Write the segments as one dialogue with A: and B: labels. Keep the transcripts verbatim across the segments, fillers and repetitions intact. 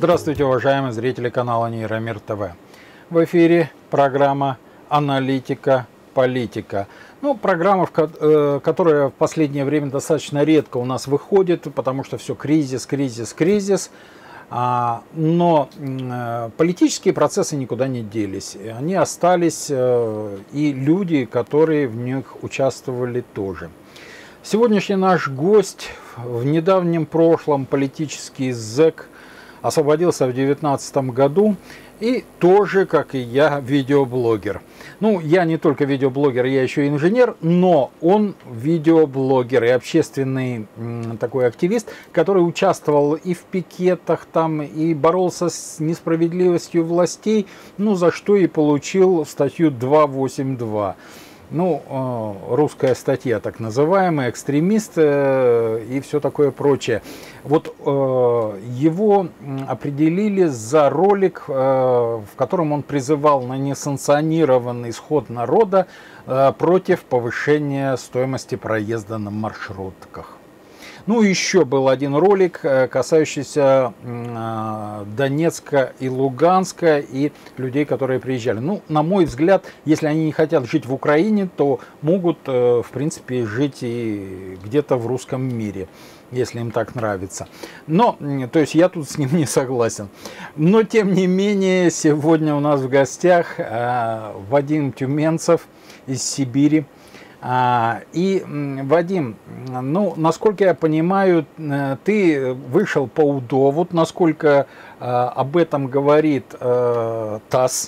A: Здравствуйте, уважаемые зрители канала Нейромир ТВ. В эфире программа «Аналитика. Политика». Ну, программа, которая в последнее время достаточно редко у нас выходит, потому что все кризис, кризис, кризис. Но политические процессы никуда не делись. Они остались, и люди, которые в них участвовали, тоже. Сегодняшний наш гость, в недавнем прошлом политический зэк, освободился в две тысячи девятнадцатом году и тоже, как и я, видеоблогер. Ну, я не только видеоблогер, я еще и инженер, но он видеоблогер и общественный такой активист, который участвовал и в пикетах там, и боролся с несправедливостью властей, ну, за что и получил статью двести восемьдесят два. Ну, русская статья, так называемая, экстремист и все такое прочее. Вот его определили за ролик, в котором он призывал на несанкционированный исход народа против повышения стоимости проезда на маршрутках. Ну, еще был один ролик, касающийся Донецка и Луганска и людей, которые приезжали. Ну, на мой взгляд, если они не хотят жить в Украине, то могут, в принципе, жить и где-то в русском мире, если им так нравится. Но, то есть я тут с ним не согласен. Но, тем не менее, сегодня у нас в гостях Вадим Тюменцев из Сибири. И, Вадим, ну, насколько я понимаю, ты вышел по УДО, вот насколько об этом говорит ТАСС,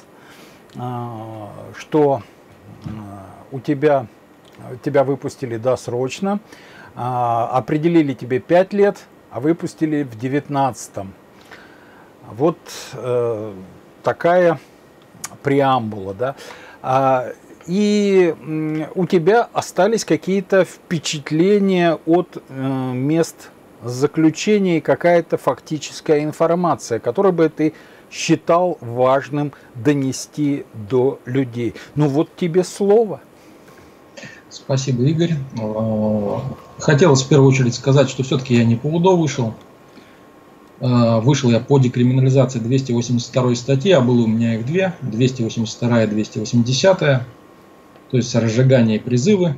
A: что у тебя, тебя выпустили досрочно, определили тебе пять лет, а выпустили в девятнадцатом. Вот такая преамбула, да. И у тебя остались какие-то впечатления от э, мест заключения и какая-то фактическая информация, которую бы ты считал важным донести до людей. Ну вот тебе слово.
B: Спасибо, Игорь. Хотелось в первую очередь сказать, что все-таки я не по УДО вышел. Вышел я по декриминализации двести восемьдесят второй статьи, а было у меня их две, двести восемьдесят вторая и двести восьмидесятая. То есть разжигание и призывы.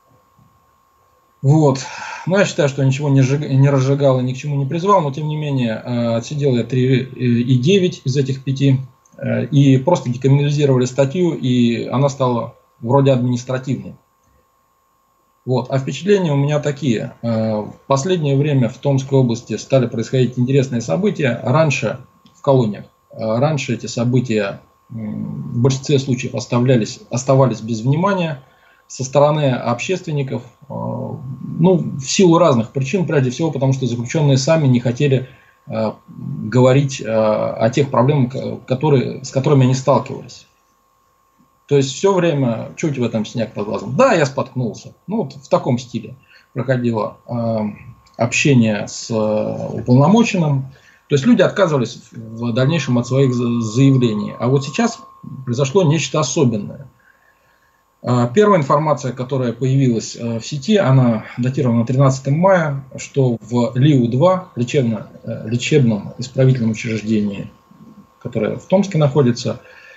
B: Вот. Ну, я считаю, что ничего не, сжиг... не разжигал и ни к чему не призывал, но тем не менее отсидел я три и девять из этих пяти. И просто декриминализировали статью, и она стала вроде административной. Вот. А впечатления у меня такие. В последнее время в Томской области стали происходить интересные события. Раньше в колониях, раньше эти события в большинстве случаев оставлялись, оставались без внимания со стороны общественников, ну, в силу разных причин, прежде всего потому, что заключенные сами не хотели говорить о тех проблемах, которые, с которыми они сталкивались. То есть все время чуть в этом снег под глазом. Да, я споткнулся. Ну, вот в таком стиле проходило общение с уполномоченным. То есть люди отказывались в дальнейшем от своих заявлений. А вот сейчас произошло нечто особенное. Первая информация, которая появилась в сети, она датирована тринадцатого мая, что в ЛИУ два, лечебно, лечебном исправительном учреждении, которое в Томске находится,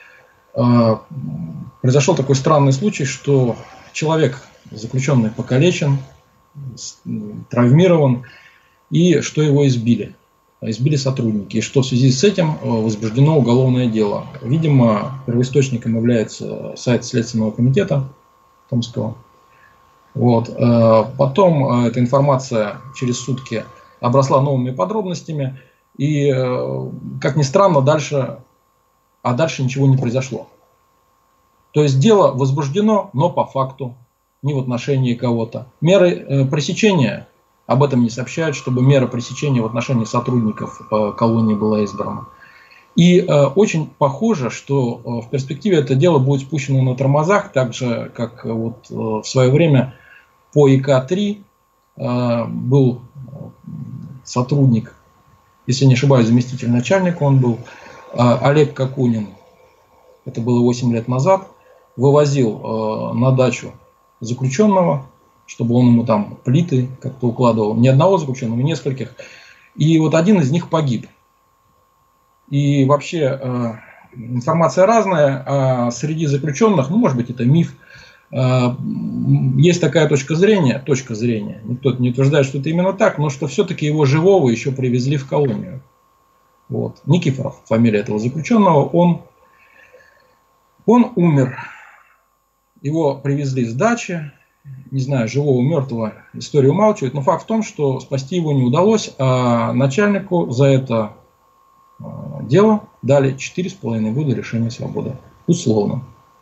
B: произошел такой странный случай, что человек, заключенный, покалечен, травмирован, и что его избили. избили сотрудники, и что в связи с этим возбуждено уголовное дело. Видимо, первоисточником является сайт Следственного комитета Томского. Вот. Потом эта информация через сутки обросла новыми подробностями, и, как ни странно, дальше, а дальше ничего не произошло. То есть дело возбуждено, но по факту, не в отношении кого-то. Меры пресечения об этом не сообщают, чтобы мера пресечения в отношении сотрудников колонии была избрана. И э, очень похоже, что э, в перспективе это дело будет спущено на тормозах, так же, как э, вот, э, в свое время по И К три э, был сотрудник, если не ошибаюсь, заместитель начальника он был, э, Олег Кокунин, это было восемь лет назад, вывозил э, на дачу заключенного, чтобы он ему там плиты как-то укладывал. Не одного заключенного, нескольких. И вот один из них погиб. И вообще э, информация разная, а среди заключенных, ну, может быть, это миф, э, есть такая точка зрения, точка зрения, никто не утверждает, что это именно так, но что все-таки его живого еще привезли в колонию. Вот. Никифоров, фамилия этого заключенного, он, он умер. Его привезли с дачи, не знаю, живого, мертвого, история умалчивает, но факт в том, что спасти его не удалось, а начальнику за это э, дело дали четыре с половиной года лишения свободы, условно.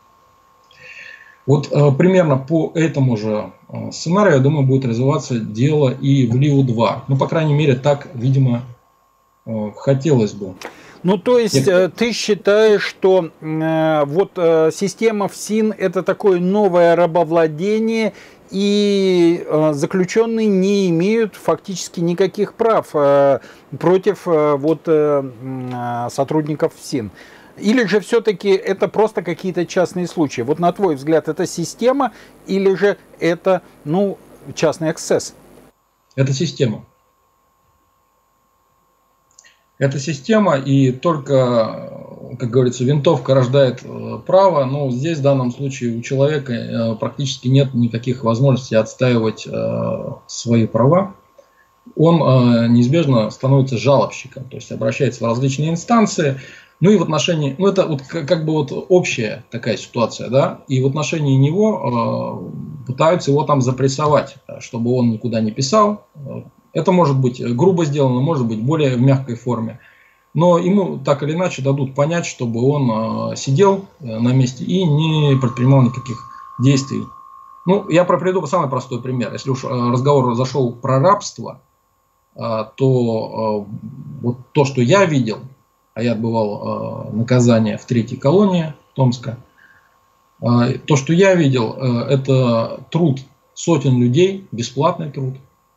B: Вот э, примерно по этому же э, сценарию, я думаю, будет развиваться дело и в Лиу два. Ну, по крайней мере, так, видимо, хотелось бы.
A: Ну, то есть,
B: Я...
A: ты считаешь, что э, вот э, система ФСИН это такое новое рабовладение, и э, заключенные не имеют фактически никаких прав э, против э, вот, э, э, сотрудников ФСИН? Или же все-таки это просто какие-то частные случаи? Вот на твой взгляд, это система или же это, ну, частный эксцесс?
B: Это система. Это система, и только, как говорится, винтовка рождает право, но здесь в данном случае у человека практически нет никаких возможностей отстаивать свои права. Он неизбежно становится жалобщиком, то есть обращается в различные инстанции. Ну и в отношении, ну это вот как бы вот общая такая ситуация, да, и в отношении него пытаются его там запрессовать, чтобы он никуда не писал. Это может быть грубо сделано, может быть более в мягкой форме. Но ему так или иначе дадут понять, чтобы он сидел на месте и не предпринимал никаких действий. Ну, я приведу самый простой пример. Если уж разговор зашел про рабство, то вот то, что я видел, а я отбывал наказание в третьей колонии Томска, то, что я видел, это труд сотен людей, бесплатный труд.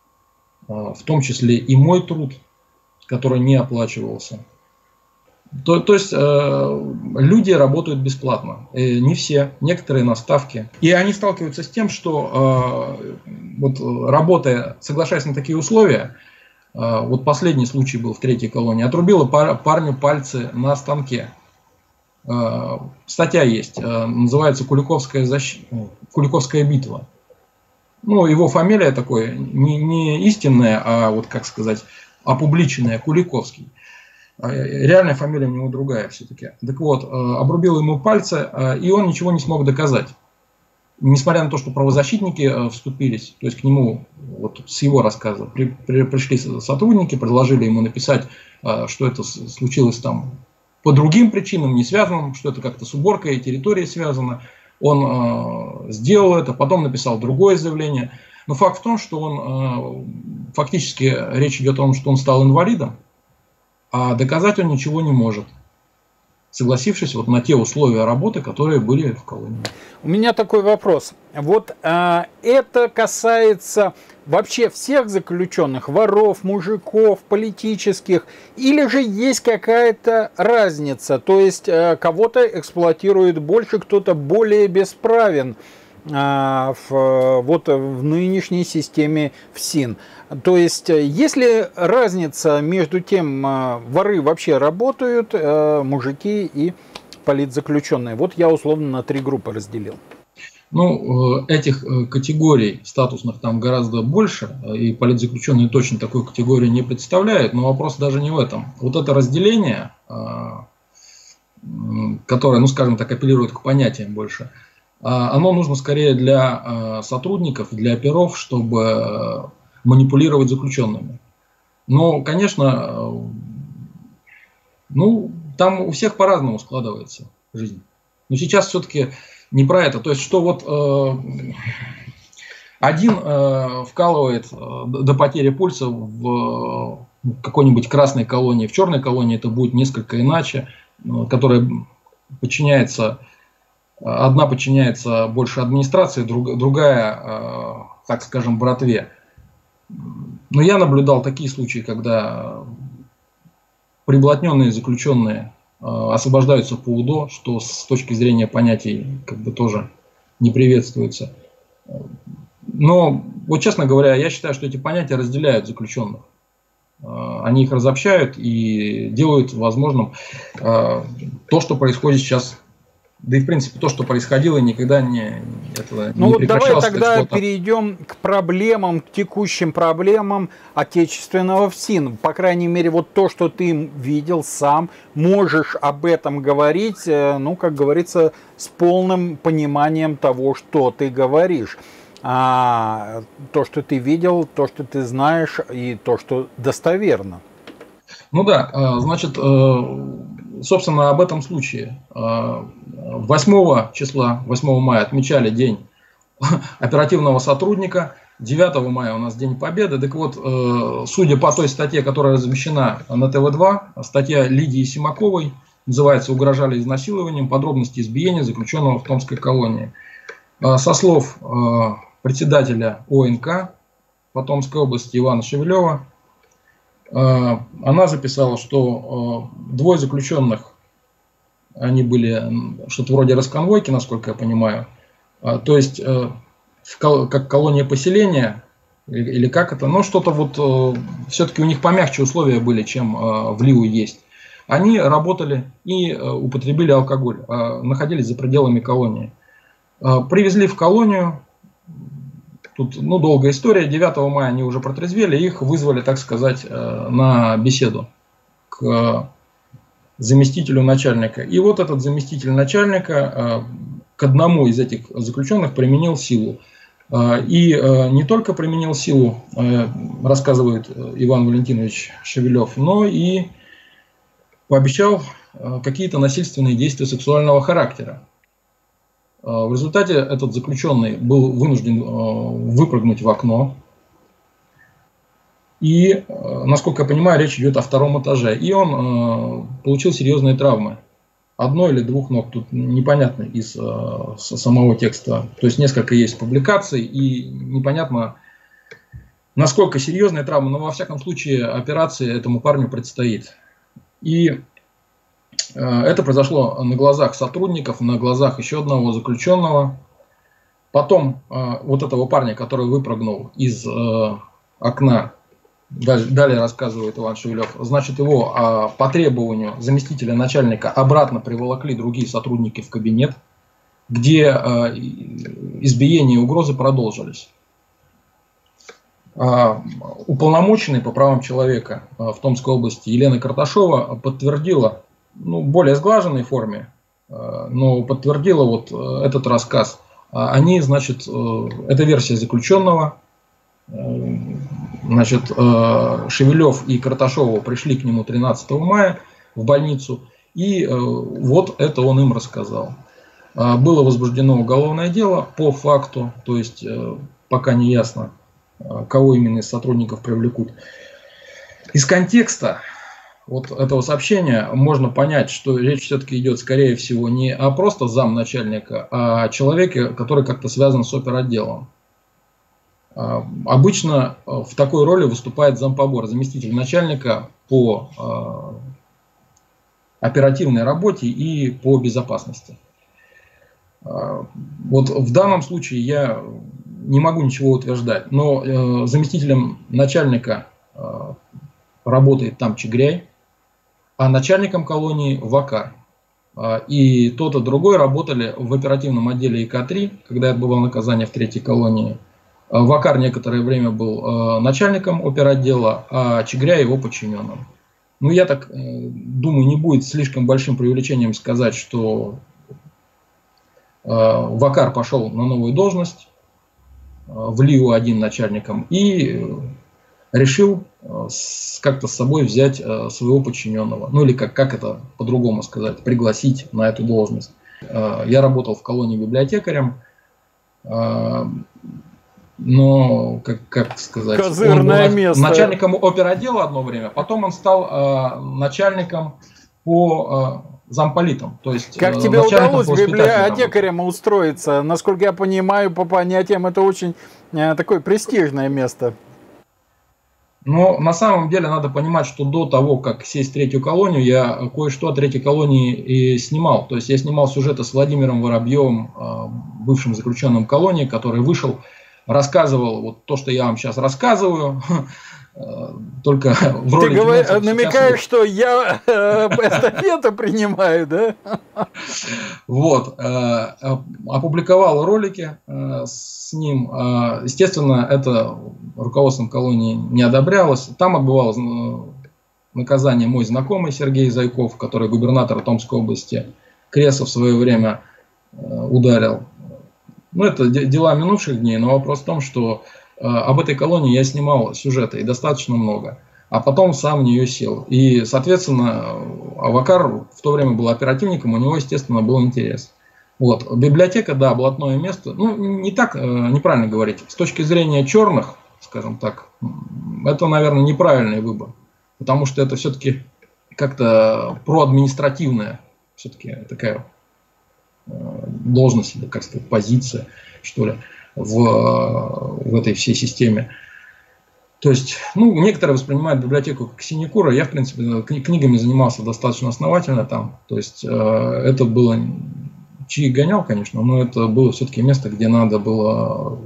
B: В том числе и мой труд, который не оплачивался. То, то есть э, люди работают бесплатно. Э, не все, некоторые на ставке. И они сталкиваются с тем, что э, вот, работая, соглашаясь на такие условия, э, вот последний случай был в третьей колонии, отрубила пар, парню пальцы на станке. Э, статья есть, э, называется «Куликовская, защ... Куликовская битва». Ну, его фамилия такой, не, не истинная, а вот, как сказать, опубличенная, Куликовский. Реальная фамилия у него другая все-таки. Так вот, обрубил ему пальцы, и он ничего не смог доказать. Несмотря на то, что правозащитники вступились, то есть к нему, вот с его рассказа, при, при, пришли сотрудники, предложили ему написать, что это случилось там по другим причинам, не связанным, что это как-то с уборкой территории связано. Он э, сделал это, потом написал другое заявление. Но факт в том, что он э, фактически речь идет о том, что он стал инвалидом, а доказать он ничего не может, согласившись вот на те условия работы, которые были в колонии.
A: У меня такой вопрос. Вот а, это касается вообще всех заключенных, воров, мужиков, политических, или же есть какая-то разница? То есть а, кого-то эксплуатируют больше, кто-то более бесправен а, в, вот, в нынешней системе ФСИН. То есть есть ли разница между тем, а, воры вообще работают, а, мужики и политзаключенные? Вот я условно на три группы разделил.
B: Ну, этих категорий статусных там гораздо больше, и политзаключенные точно такой категории не представляют, но вопрос даже не в этом. Вот это разделение, которое, ну скажем так, апеллирует к понятиям больше, оно нужно скорее для сотрудников, для оперов, чтобы манипулировать заключенными. Но, конечно, ну, там у всех по-разному складывается жизнь. Но сейчас все-таки не про это. То есть, что вот э, один э, вкалывает э, до потери пульса в э, какой-нибудь красной колонии, в черной колонии это будет несколько иначе, э, которая подчиняется, одна подчиняется больше администрации, друг, другая, э, так скажем, братве. Но я наблюдал такие случаи, когда приблотненные заключенные освобождаются по УДО, что с точки зрения понятий как бы тоже не приветствуется. Но, вот честно говоря, я считаю, что эти понятия разделяют заключенных. Они их разобщают и делают возможным то, что происходит сейчас. Да и, в принципе, то, что происходило, никогда не, этого
A: ну,
B: не
A: вот
B: прекращалось.
A: Давай тогда
B: вот
A: перейдем к проблемам, к текущим проблемам отечественного ФСИН. По крайней мере, вот то, что ты видел сам, можешь об этом говорить, ну, как говорится, с полным пониманием того, что ты говоришь. А то, что ты видел, то, что ты знаешь, и то, что достоверно.
B: Ну да, значит, собственно, об этом случае. восьмого числа, восьмого мая отмечали День оперативного сотрудника. девятого мая у нас День Победы. Так вот, судя по той статье, которая размещена на тэ вэ два, статья Лидии Симаковой, называется «Угрожали изнасилованием. Подробности избиения заключенного в Томской колонии». Со слов председателя о эн ка по Томской области Ивана Шевелева, она записала, что двое заключенных, они были что-то вроде расконвойки, насколько я понимаю, то есть как колония поселения, или как это, но что-то вот все-таки у них помягче условия были, чем в Лиу есть. Они работали и употребили алкоголь, находились за пределами колонии. Привезли в колонию. Тут, ну, долгая история. девятого мая они уже протрезвели, их вызвали, так сказать, на беседу к заместителю начальника. И вот этот заместитель начальника к одному из этих заключенных применил силу. И не только применил силу, рассказывает Иван Валентинович Шевелев, но и пообещал какие-то насильственные действия сексуального характера. В результате этот заключенный был вынужден выпрыгнуть в окно. И, насколько я понимаю, речь идет о втором этаже. И он получил серьезные травмы. Одной или двух ног, тут непонятно из самого текста. То есть несколько есть публикаций, и непонятно, насколько серьезные травмы. Но во всяком случае операция этому парню предстоит. И это произошло на глазах сотрудников, на глазах еще одного заключенного. Потом вот этого парня, который выпрыгнул из окна, далее рассказывает Иван Шевелев, значит, его по требованию заместителя начальника обратно приволокли другие сотрудники в кабинет, где избиения и угрозы продолжились. Уполномоченный по правам человека в Томской области Елена Карташова подтвердила, ну, в более сглаженной форме, но подтвердила вот этот рассказ. Они, значит, это версия заключенного, значит, Шевелев и Карташова пришли к нему тринадцатого мая в больницу, и вот это он им рассказал. Было возбуждено уголовное дело по факту, то есть пока не ясно, кого именно из сотрудников привлекут. Из контекста вот этого сообщения можно понять, что речь все-таки идет, скорее всего, не о просто замначальника, а о человеке, который как-то связан с оперотделом. Обычно в такой роли выступает зампобор, заместитель начальника по оперативной работе и по безопасности. Вот в данном случае я не могу ничего утверждать, но заместителем начальника работает там Чигряй, а начальником колонии Вакар. И тот и другой работали в оперативном отделе И К три, когда я отбывал наказание в третьей колонии. Вакар некоторое время был начальником оперотдела, а Чигряй его подчиненным. Ну, я так думаю, не будет слишком большим преувеличением сказать, что Вакар пошел на новую должность в Лиу один начальником и решил как-то с собой взять своего подчиненного. Ну или как, как это по-другому сказать, пригласить на эту должность. Я работал в колонии библиотекарем, но, как, как сказать,
A: козырное
B: он был
A: место.
B: Начальником оперотдела одно время, потом он стал начальником по замполитам. То есть,
A: как тебе удалось библиотекарем устроиться? Насколько я понимаю, по понятиям, это очень такое престижное место.
B: Но на самом деле надо понимать, что до того, как сесть в третью колонию, я кое-что о третьей колонии и снимал. То есть я снимал сюжеты с Владимиром Воробьевым, бывшим заключенным колонии, который вышел, рассказывал вот то, что я вам сейчас рассказываю, только в роли
A: Ты говор...
B: Тюменцева
A: намекаешь, что я эстафету принимаю, да?
B: Вот. Опубликовал ролики с ним. Естественно, это руководством колонии не одобрялось. Там отбывалось наказание мой знакомый Сергей Зайков, который губернатор Томской области Кресов в свое время ударил. Ну, это дела минувших дней, но вопрос в том, что об этой колонии я снимал сюжеты, и достаточно много. А потом сам в нее сел. И, соответственно, Авакар в то время был оперативником, у него, естественно, был интерес. Вот. Библиотека, да, блатное место. Ну, не так, неправильно говорить. С точки зрения черных, скажем так, это, наверное, неправильный выбор. Потому что это все-таки как-то проадминистративная все-таки такая должность, или, как сказать, позиция, что ли, в, в этой всей системе. То есть, ну, некоторые воспринимают библиотеку как синекура. Я, в принципе, книгами занимался достаточно основательно там. То есть, э, это было, чьи гонял, конечно, но это было все-таки место, где надо было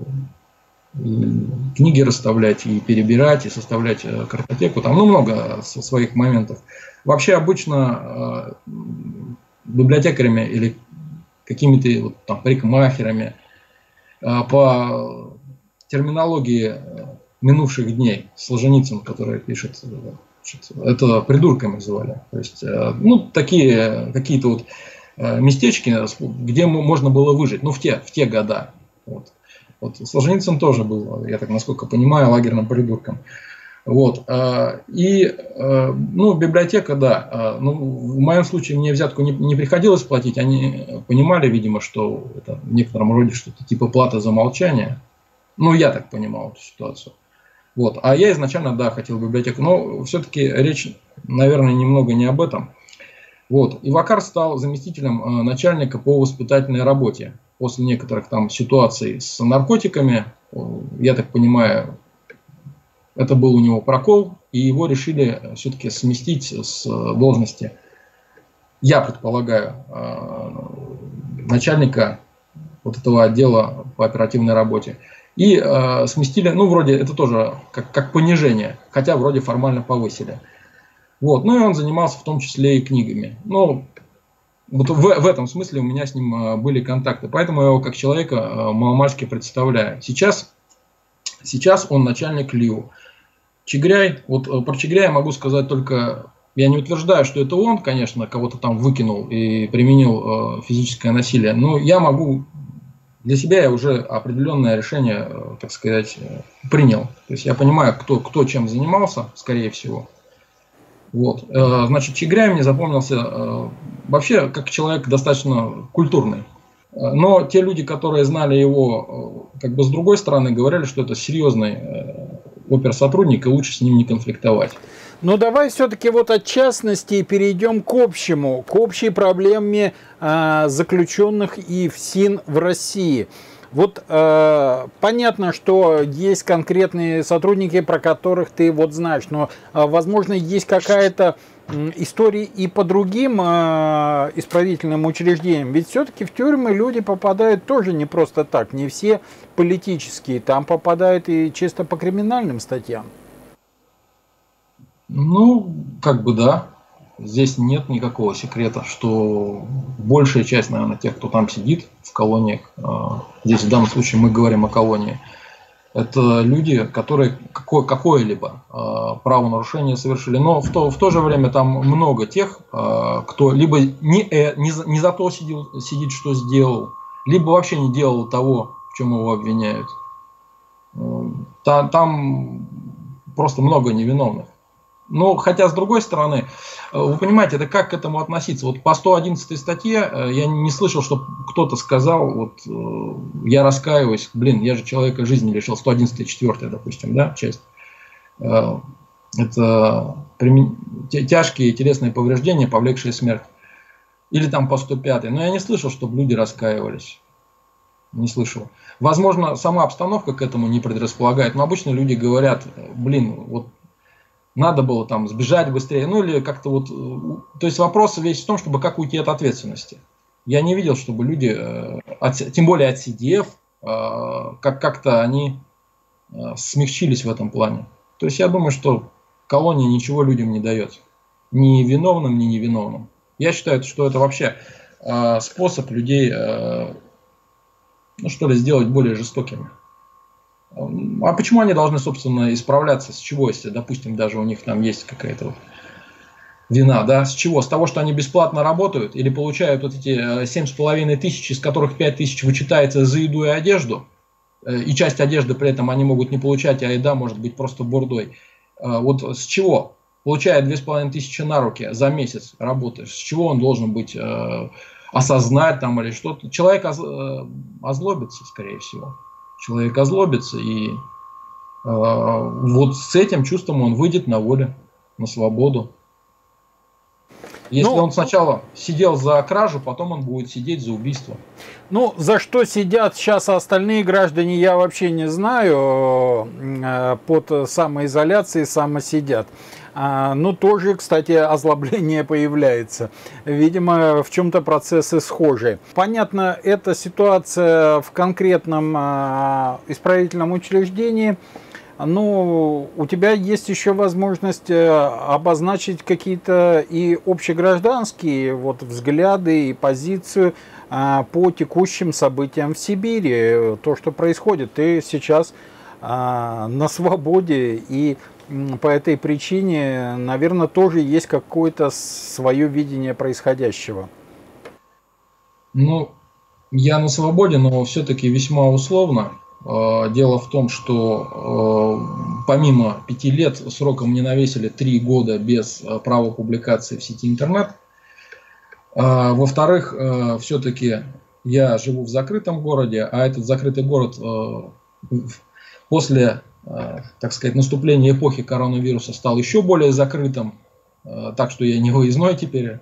B: книги расставлять, и перебирать, и составлять картотеку. Там, ну, много своих моментов. Вообще, обычно э, библиотекарями или какими-то вот, там парикмахерами э, по терминологии минувших дней Солженицын, который пишет, это придурками называли. То есть, ну, такие какие-то вот местечки, где можно было выжить, ну, в те, в те года. Вот. Вот. Солженицын тоже был, я так насколько понимаю, лагерным придурком. Вот. И, ну, библиотека, да. Ну, в моем случае мне взятку не, не приходилось платить, они понимали, видимо, что это в некотором роде что-то типа плата за молчание. Ну, я так понимал эту ситуацию. Вот. А я изначально, да, хотел библиотеку, но все-таки речь, наверное, немного не об этом. Вот. Ивакар стал заместителем начальника по воспитательной работе. После некоторых там ситуаций с наркотиками, я так понимаю, это был у него прокол, и его решили все-таки сместить с должности, я предполагаю, начальника вот этого отдела по оперативной работе. И э, сместили, ну, вроде это тоже как, как понижение, хотя вроде формально повысили. Вот. Ну, и он занимался в том числе и книгами. Ну, вот в, в этом смысле у меня с ним э, были контакты. Поэтому я его как человека э, маломальски представляю. Сейчас, сейчас он начальник ЛИУ. Чигряй, вот э, про Чигряя я могу сказать только, я не утверждаю, что это он, конечно, кого-то там выкинул и применил э, физическое насилие, но я могу... Для себя я уже определенное решение, так сказать, принял. То есть я понимаю, кто, кто чем занимался, скорее всего. Вот. Значит, Чигряй мне запомнился вообще как человек достаточно культурный. Но те люди, которые знали его как бы с другой стороны, говорили, что это серьезный оперсотрудник и лучше с ним не конфликтовать.
A: Ну, давай все-таки вот от частности перейдем к общему, к общей проблеме э, заключенных и ФСИН в России. Вот э, понятно, что есть конкретные сотрудники, про которых ты вот знаешь, но, э, возможно, есть какая-то э, история и по другим э, исправительным учреждениям. Ведь все-таки в тюрьмы люди попадают тоже не просто так, не все политические, там попадают и чисто по криминальным статьям.
B: Ну, как бы да. Здесь нет никакого секрета, что большая часть, наверное, тех, кто там сидит в колониях, здесь в данном случае мы говорим о колонии, это люди, которые какое- какое-либо правонарушение совершили. Но в то, в то же время там много тех, кто либо не, не, за, не за то сидел, сидит, что сделал, либо вообще не делал того, в чем его обвиняют. Там, там просто много невиновных. Но, хотя, с другой стороны, вы понимаете, это как к этому относиться? Вот по сто одиннадцатой статье я не слышал, что кто-то сказал, вот я раскаиваюсь, блин, я же человека жизни лишил, сто одиннадцатая, четвёртая, допустим, да, часть. Это тяжкие телесные повреждения, повлекшие смерть. Или там по сто пятой. Но я не слышал, чтобы люди раскаивались. Не слышал. Возможно, сама обстановка к этому не предрасполагает, но обычно люди говорят, блин, вот надо было там сбежать быстрее, ну или как-то вот, то есть вопрос весь в том, чтобы как уйти от ответственности. Я не видел, чтобы люди, тем более отсидев, как- как-то они смягчились в этом плане. То есть я думаю, что колония ничего людям не дает. Ни виновным, ни невиновным. Я считаю, что это вообще э, способ людей, э, ну что ли, сделать более жестокими. А почему они должны, собственно, исправляться? С чего, если, допустим, даже у них там есть какая-то вот вина, да? С чего? С того, что они бесплатно работают или получают вот эти семь с половиной тысяч, из которых пять тысяч вычитается за еду и одежду, и часть одежды при этом они могут не получать, а еда может быть просто бурдой. Вот с чего? Получая две с половиной тысячи на руки за месяц работы, с чего он должен быть, э, осознать там или что-то? Человек оз, э, озлобится, скорее всего. Человек озлобится, и э, вот с этим чувством он выйдет на волю, на свободу. Если ну, он сначала сидел за кражу, потом он будет сидеть за убийство.
A: Ну, за что сидят сейчас остальные граждане, я вообще не знаю. Под самоизоляцией самосидят. Ну, тоже, кстати, озлобление появляется. Видимо, в чем-то процессы схожи. Понятно, эта ситуация в конкретном исправительном учреждении. Ну, у тебя есть еще возможность обозначить какие-то и общегражданские вот взгляды и позицию по текущим событиям в Сибири. То, что происходит, ты сейчас на свободе, и по этой причине, наверное, тоже есть какое-то свое видение происходящего.
B: Ну, я на свободе, но все-таки весьма условно. Дело в том, что э, помимо пяти лет сроком мне навесили три года без права публикации в сети интернет. Э, во-вторых, э, все-таки я живу в закрытом городе, а этот закрытый город э, после, э, так сказать, наступления эпохи коронавируса стал еще более закрытым, э, так что я не выездной теперь.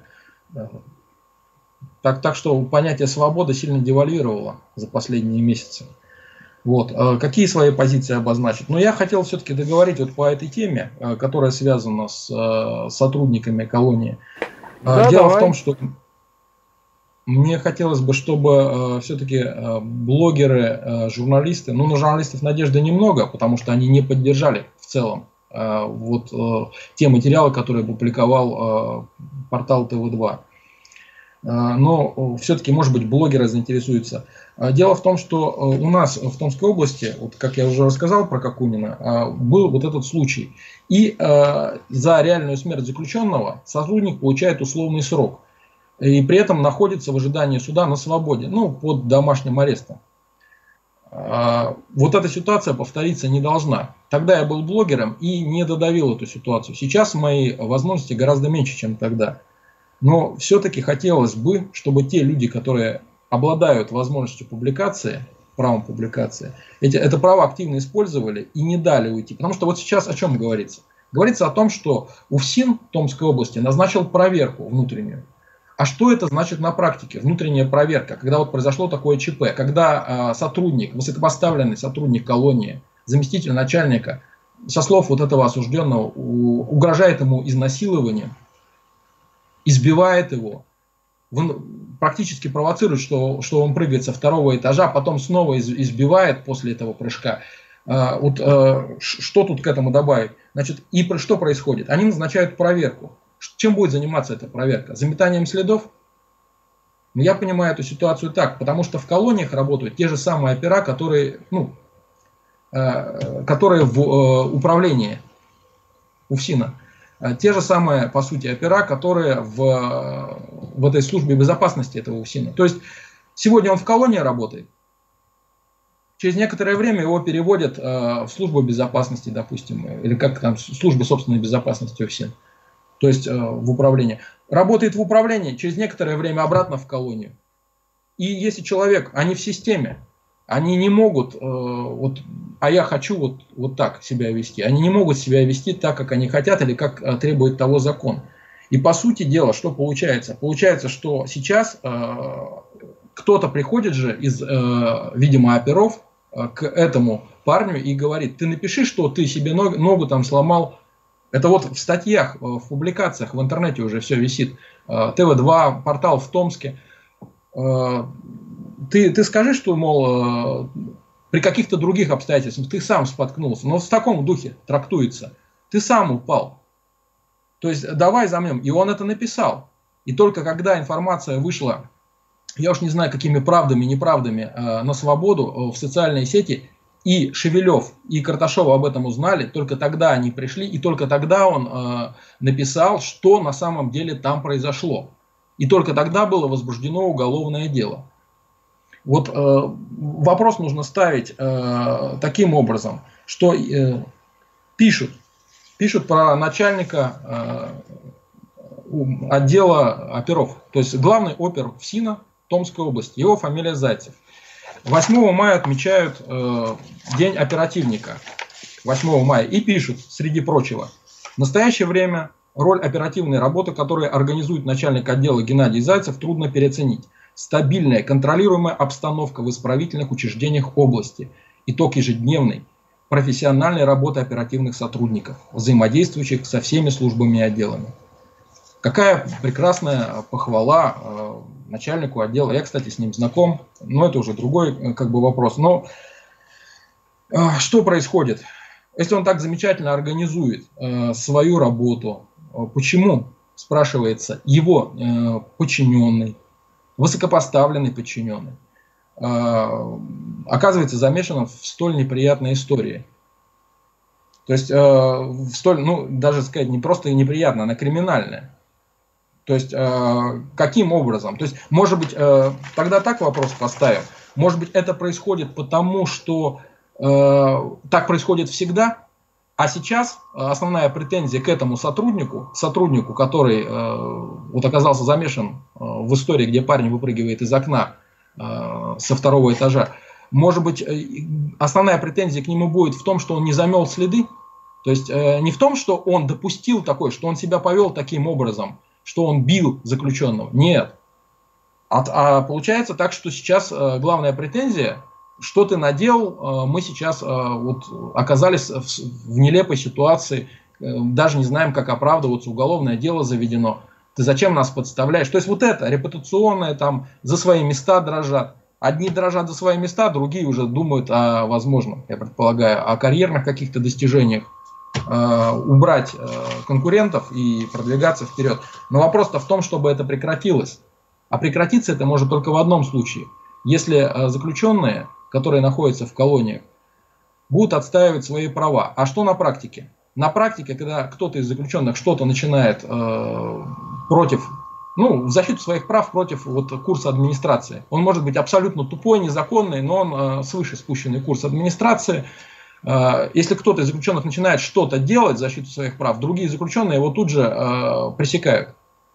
B: Так, так что понятие свободы сильно девальвировало за последние месяцы. Вот. Какие свои позиции обозначить? Но я хотел все-таки договорить вот по этой теме, которая связана с сотрудниками колонии. Да, Дело давай. в том, что мне хотелось бы, чтобы все-таки блогеры, журналисты, ну на журналистов надежды немного, потому что они не поддержали в целом вот те материалы, которые публиковал портал Тэ Вэ два. Но все-таки, может быть, блогеры заинтересуются. Дело в том, что у нас в Томской области, вот как я уже рассказал про Какунина, был вот этот случай. И за реальную смерть заключенного сотрудник получает условный срок. И при этом находится в ожидании суда на свободе, ну, под домашним арестом. Вот эта ситуация повториться не должна. Тогда я был блогером и не додавил эту ситуацию. Сейчас мои возможности гораздо меньше, чем тогда. Но все-таки хотелось бы, чтобы те люди, которые обладают возможностью публикации, правом публикации, эти, это право активно использовали и не дали уйти. Потому что вот сейчас о чем говорится? Говорится о том, что УФСИН Томской области назначил проверку внутреннюю. А что это значит на практике? Внутренняя проверка, когда вот произошло такое ЧП, когда э, сотрудник, высокопоставленный сотрудник колонии, заместитель начальника, со слов вот этого осужденного, у, угрожает ему изнасилованием, избивает его, практически провоцирует, что, что он прыгает со второго этажа, потом снова избивает после этого прыжка. Вот что тут к этому добавить? Значит, и что происходит? Они назначают проверку. Чем будет заниматься эта проверка? Заметанием следов? Я понимаю эту ситуацию так, потому что в колониях работают те же самые опера, которые, ну, которые в управлении УФСИНа. Те же самые, по сути, опера, которые в, в этой службе безопасности этого УФСИНа. То есть, сегодня он в колонии работает, через некоторое время его переводят э, в службу безопасности, допустим, или как там, службу собственной безопасности УФСИН, то есть э, в управлении. Работает в управлении, через некоторое время обратно в колонию. И если человек, они в системе, они не могут, э, вот, а я хочу вот, вот так себя вести, они не могут себя вести так, как они хотят или как э, требует того закон. И по сути дела, что получается? Получается, что сейчас э, кто-то приходит же из, э, видимо, оперов э, к этому парню и говорит: ты напиши, что ты себе ногу, ногу там сломал. Это вот в статьях, в публикациях, в интернете уже все висит. Э, Тэ Вэ два, портал в Томске. Э, Ты, ты скажи, что, мол, При каких-то других обстоятельствах ты сам споткнулся, но в таком духе трактуется. Ты сам упал. То есть давай замнем. И он это написал. И только когда информация вышла, я уж не знаю, какими правдами, неправдами, э, на свободу э, в социальные сети, и Шевелев, и Карташова об этом узнали, только тогда они пришли, и только тогда он э, написал, что на самом деле там произошло. И только тогда было возбуждено уголовное дело. Вот э, вопрос нужно ставить э, таким образом, что э, пишут, пишут про начальника э, отдела оперов, то есть главный опер ФСИНа Томской области, его фамилия Зайцев. восьмого мая отмечают э, День оперативника, восьмого мая, и пишут, среди прочего, в настоящее время роль оперативной работы, которую организует начальник отдела Геннадий Зайцев, трудно переоценить. Стабильная, контролируемая обстановка в исправительных учреждениях области. Итог ежедневной, профессиональной работы оперативных сотрудников, взаимодействующих со всеми службами и отделами. Какая прекрасная похвала э, начальнику отдела. Я, кстати, с ним знаком, но это уже другой как бы вопрос. Но э, что происходит? Если он так замечательно организует э, свою работу, э, почему, спрашивается, его э, подчиненный, высокопоставленный подчиненный, э, оказывается замешан в столь неприятной истории? То есть, э, в столь, ну, даже сказать, не просто неприятно, она криминальная. То есть, э, каким образом? То есть, может быть, э, тогда так вопрос поставим. Может быть, это происходит потому, что э, так происходит всегда, а сейчас основная претензия к этому сотруднику, сотруднику, который э, вот оказался замешан э, в истории, где парень выпрыгивает из окна э, со второго этажа, может быть, э, основная претензия к нему будет в том, что он не замел следы, то есть э, не в том, что он допустил такое, что он себя повел таким образом, что он бил заключенного. Нет. А, а получается так, что сейчас э, главная претензия, что ты наделал, э, мы сейчас э, вот, оказались в, в нелепой ситуации, э, даже не знаем, как оправдываться, уголовное дело заведено. Ты зачем нас подставляешь? То есть вот это, репутационное, там, за свои места дрожат. Одни дрожат за свои места, другие уже думают о возможном, я предполагаю, о карьерных каких-то достижениях. Убрать конкурентов и продвигаться вперед. Но вопрос-то в том, чтобы это прекратилось. А прекратиться это может только в одном случае. Если заключенные, которые находятся в колониях, будут отстаивать свои права. А что на практике? На практике, когда кто-то из заключенных что-то начинает э, против, ну, в защиту своих прав против вот, курса администрации. Он может быть абсолютно тупой, незаконный, но он э, свыше спущенный курс администрации. Если кто-то из заключенных начинает что-то делать в защиту своих прав, другие заключенные его тут же э, пресекают.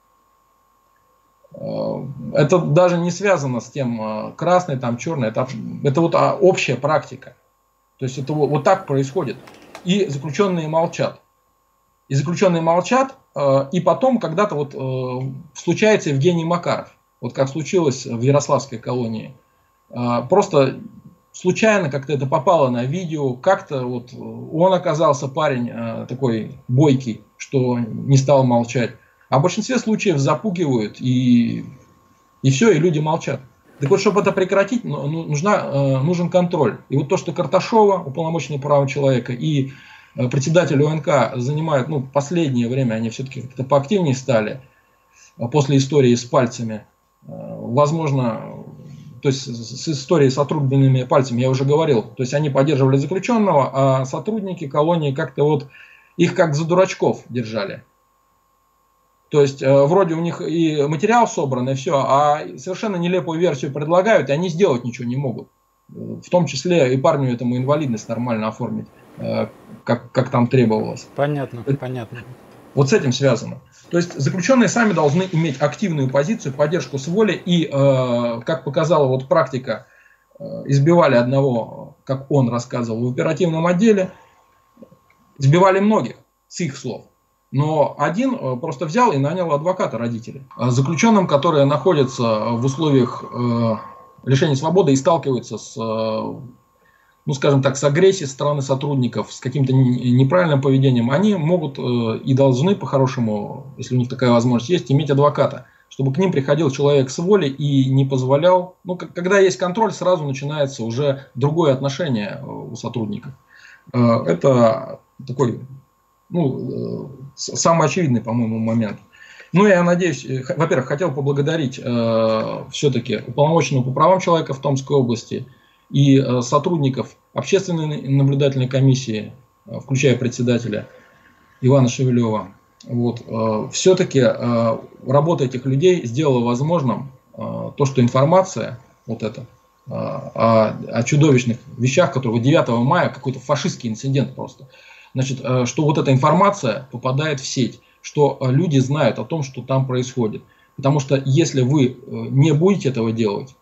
B: Э, это даже не связано с тем, э, красный, там, черный. Это, это вот а, общая практика. То есть это вот, вот так происходит. И заключенные молчат. И заключенные молчат, э, и потом когда-то вот, э, случается Евгений Макаров. Вот как случилось в Ярославской колонии. Э, просто... Случайно как-то это попало на видео, как-то вот он оказался парень э, такой бойкий, что не стал молчать. А в большинстве случаев запугивают, и, и все, и люди молчат. Так вот, чтобы это прекратить, нужна, э, нужен контроль. И вот то, что Карташова, уполномоченный права человека, и э, председатель УНК занимают, ну, последнее время они все-таки как-то поактивнее стали, э, после истории с пальцами, э, возможно... То есть с историей с отрубленными пальцами я уже говорил. То есть они поддерживали заключенного, а сотрудники колонии как-то вот их как за дурачков держали. То есть э, вроде у них и материал собран, и все, а совершенно нелепую версию предлагают, и они сделать ничего не могут. В том числе и парню этому инвалидность нормально оформить, э, как, как там требовалось.
A: Понятно, это, понятно.
B: Вот с этим связано. То есть заключенные сами должны иметь активную позицию, поддержку с воли. И, э, как показала вот практика, э, избивали одного, как он рассказывал, в оперативном отделе. Избивали многих, с их слов. Но один э, просто взял и нанял адвоката родителей. А заключенным, которые находятся в условиях э, лишения свободы и сталкиваются с... Э, ну, скажем так, с агрессией со стороны сотрудников, с каким-то неправильным поведением, они могут э, и должны, по-хорошему, если у них такая возможность есть, иметь адвоката, чтобы к ним приходил человек с волей и не позволял. Ну, когда есть контроль, сразу начинается уже другое отношение у сотрудников. Это такой, ну, самый очевидный, по-моему, момент. Ну, я надеюсь, во-первых, хотел поблагодарить э, все-таки уполномоченного по правам человека в Томской области и э, сотрудников общественной наблюдательной комиссии, э, включая председателя Ивана Шевелева. Вот, э, все-таки э, работа этих людей сделала возможным э, то, что информация вот эта, э, о, о чудовищных вещах, которые девятого мая, какой-то фашистский инцидент просто, значит, э, что вот эта информация попадает в сеть, что люди знают о том, что там происходит. Потому что если вы не будете этого делать,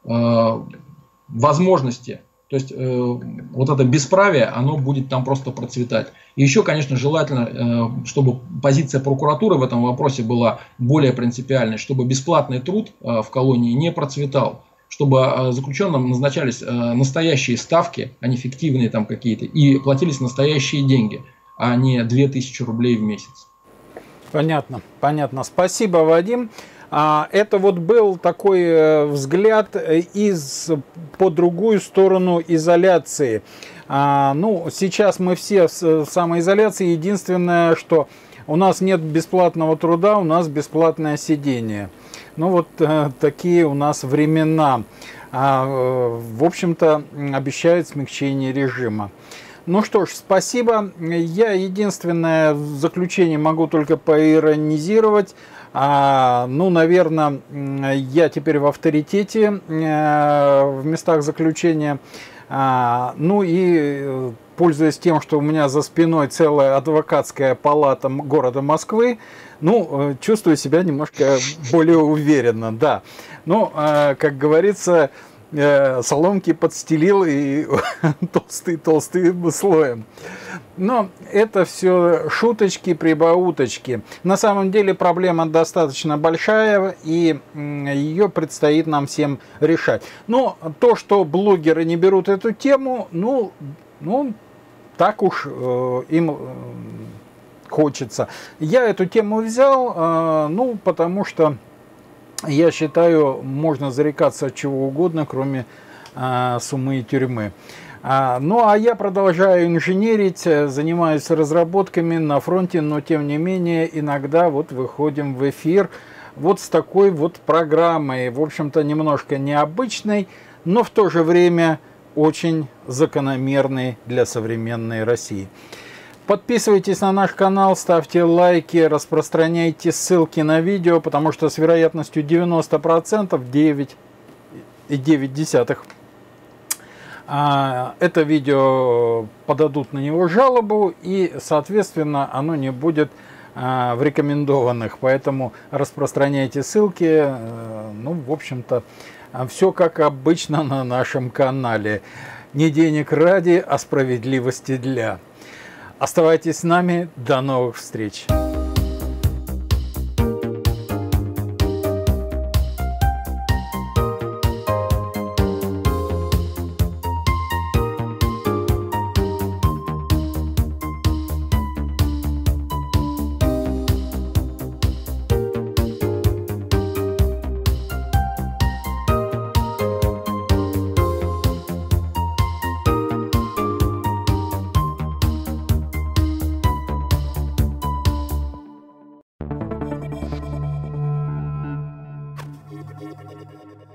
B: возможности, то есть вот это бесправие, оно будет там просто процветать. И еще, конечно, желательно, чтобы позиция прокуратуры в этом вопросе была более принципиальной, чтобы бесплатный труд в колонии не процветал, чтобы заключенным назначались настоящие ставки, а не фиктивные там какие-то, и платились настоящие деньги, а не две тысячи рублей в месяц.
A: Понятно, понятно. Спасибо, Вадим. Это вот был такой взгляд из, по другую сторону изоляции. Ну, сейчас мы все в самоизоляции. Единственное, что у нас нет бесплатного труда, у нас бесплатное сидение. Ну, вот такие у нас времена. В общем-то, обещают смягчение режима. Ну что ж, спасибо. Я единственное в заключение могу только поиронизировать. А, ну, наверное, я теперь в авторитете в местах заключения. А, ну и пользуясь тем, что у меня за спиной целая адвокатская палата города Москвы, ну, чувствую себя немножко более уверенно, да. Ну, как говорится, соломки подстелил и толстый-толстым слоем. Но это все шуточки, прибауточки. На самом деле проблема достаточно большая, и ее предстоит нам всем решать. Но то, что блогеры не берут эту тему, ну, ну так уж э, им э, хочется. Я эту тему взял, э, ну, потому что я считаю, можно зарекаться от чего угодно, кроме а, суммы и тюрьмы. А, ну, а я продолжаю инженерить, занимаюсь разработками на фронте, но тем не менее иногда вот выходим в эфир вот с такой вот программой, в общем-то немножко необычной, но в то же время очень закономерной для современной России. Подписывайтесь на наш канал, ставьте лайки, распространяйте ссылки на видео, потому что с вероятностью девяносто процентов, девять и девять десятых, это видео подадут на него жалобу, и, соответственно, оно не будет в рекомендованных. Поэтому распространяйте ссылки. Ну, в общем-то, все как обычно на нашем канале. Не денег ради, а справедливости для. Оставайтесь с нами. До новых встреч.
C: Thank you.